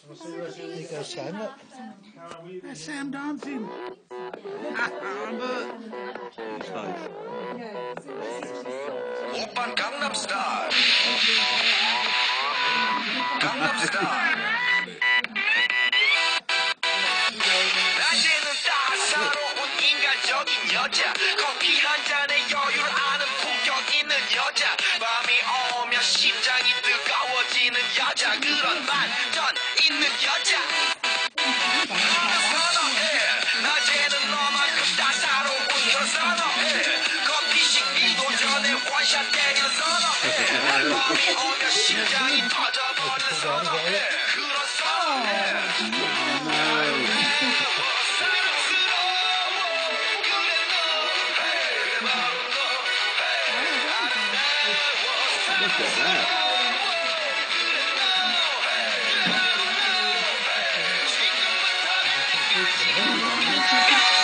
Nico Sam. That's Sam dancing. His face. 오빤 강남스타일 강남스타일 낮에는 따사로운 인간적인 여자 커피 한 잔에 여유를 아는 품격 있는 여자 밤이 오면 심장이 뜨거워지는 여자 그런 반전 있는 여자 너는 선호해 낮에는 너만큼 따사로운 저 선호해 커피 식기도 전에 원샷 때리는 선호해 밤이 오면 심장이 터져버리는 선호해 그런 선호해 Look at that. Thank you.